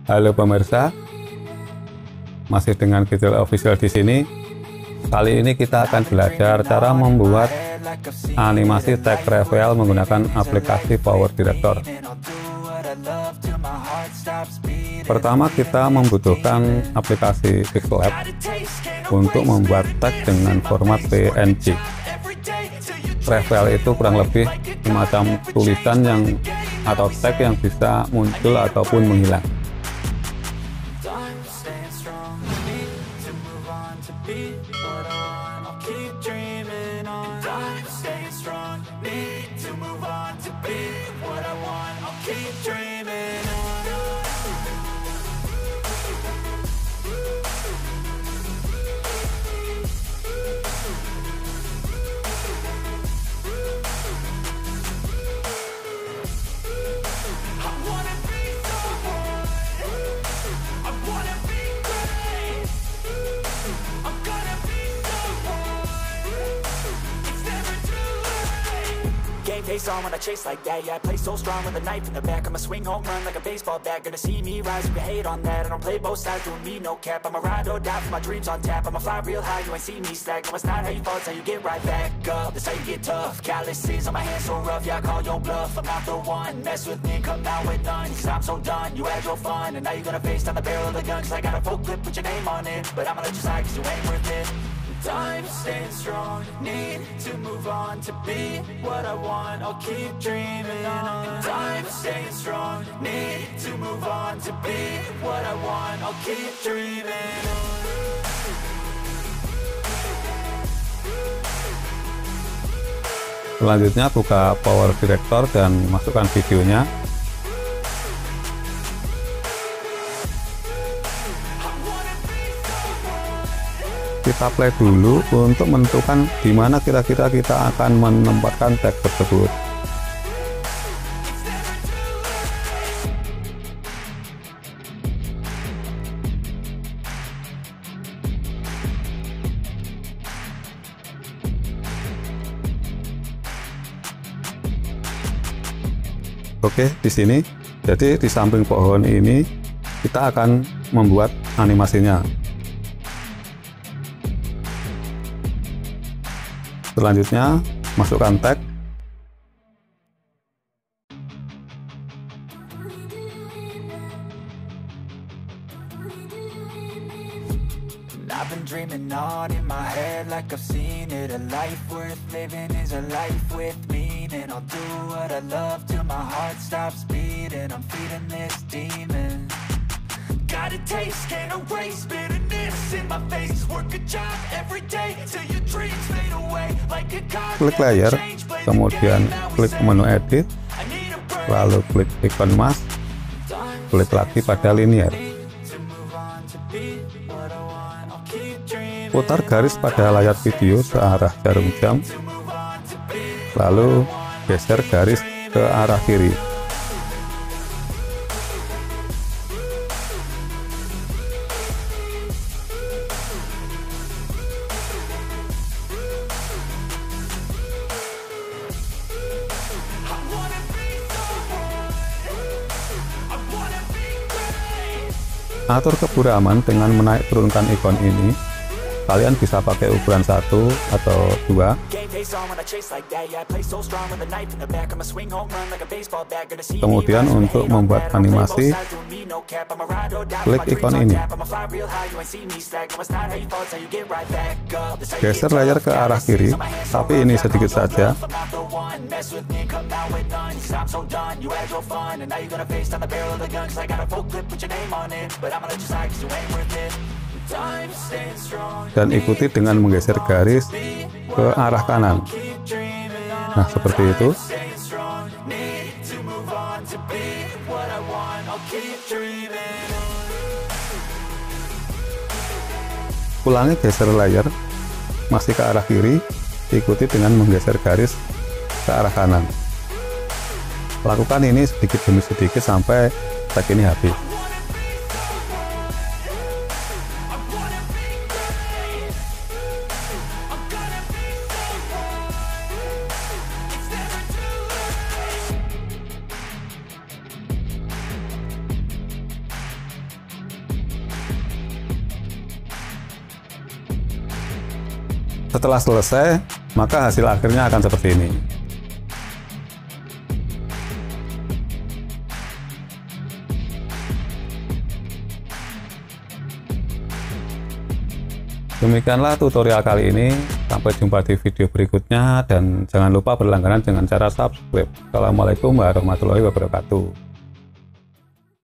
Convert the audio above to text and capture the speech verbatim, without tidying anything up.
Halo pemirsa, masih dengan Gijol Official di sini. Kali ini kita akan belajar cara membuat animasi tag reveal menggunakan aplikasi Power Director. Pertama, kita membutuhkan aplikasi Pixel Lab untuk membuat tag dengan format P N G. Reveal itu kurang lebih semacam tulisan yang atau tag yang bisa muncul ataupun menghilang. Face on when I chase like that, yeah, I play so strong with a knife in the back. I'ma swing home run like a baseball bat. Gonna see me rise, you can hate on that. I don't play both sides, doing me no cap. I'ma ride or die for my dreams on tap. I'ma fly real high, you ain't see me slack. No, it's not how you fall, it's how you get right back up. That's how you get tough. Calluses on my hands so rough, yeah, I call your bluff. I'm not the one, mess with me, come out with none. Cause I'm so done, you had your fun. And now you're gonna face down the barrel of the gun. Cause I got a full clip, put your name on it. But I'ma let you slide cause you ain't worth it. Time staying strong, need to move on to be what I want, I'll keep dreaming on. Time staying strong, need to move on to be what I want, I'll keep dreaming on. Selanjutnya buka Power Director dan masukkan videonya. Kita play dulu untuk menentukan di mana kira-kira kita akan menempatkan tag tersebut. Oke, di sini. Jadi di samping pohon ini kita akan membuat animasinya. Selanjutnya, masukkan tag. I've been dreaming on in my head like I've seen it. A life worth living is a life with meaning. I'll do what I love till my heart stops beating. I'm feeding this demon. Got a taste, can't erase bitterness in my face. Work a job every day till your dreams fade away like a card. Klik layar, kemudian klik menu edit, lalu klik ikon emas, klik lagi pada linear. Putar garis pada layar video searah jarum jam, lalu geser garis ke arah kiri. Atur keburaman dengan menaik turunkan ikon ini. Kalian bisa pakai ukuran satu atau dua. Kemudian untuk membuat animasi, klik ikon ini. Geser layar ke arah kiri, tapi ini sedikit saja. Dan ikuti dengan menggeser garis ke arah kanan. Nah, seperti itu. Ulangi geser layar masih ke arah kiri, ikuti dengan menggeser garis ke arah kanan. Lakukan ini sedikit demi sedikit sampai tag ini habis. Setelah selesai, maka hasil akhirnya akan seperti ini. Demikianlah tutorial kali ini. Sampai jumpa di video berikutnya dan jangan lupa berlangganan dengan cara subscribe. Assalamualaikum warahmatullahi wabarakatuh.